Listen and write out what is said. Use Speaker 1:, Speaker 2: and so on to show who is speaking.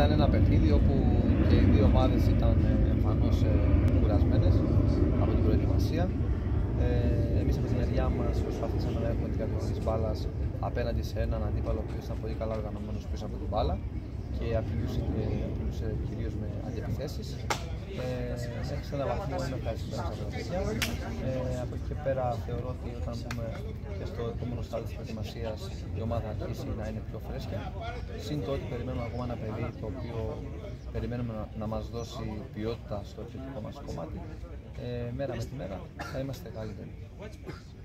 Speaker 1: Ήταν ένα παιχνίδι όπου και οι δύο ομάδες ήταν εμφανώς κουρασμένες από την προετοιμασία. Εμείς από τη μεριά μας προσπαθήσαμε να έχουμε την κατοχή της μπάλας απέναντι σε έναν αντίπαλο που ήταν πολύ καλά οργανωμένος πίσω από την μπάλα και απειλούσε κυρίως με αντιεπιθέσεις. Μέχρι σε έναν βαθμό είμαι ευχαριστημένος από τα παιδιά. Από εκεί και πέρα θεωρώ ότι όταν μπούμε και στο επόμενο στάδιο της προετοιμασίας η ομάδα θα αρχίσει να είναι πιο φρέσκια. Συν το ότι περιμένουμε ακόμα ένα παιδί το οποίο περιμένουμε να μας δώσει ποιότητα στο επιθετικό μας κομμάτι. Μέρα με τη μέρα θα είμαστε καλύτεροι.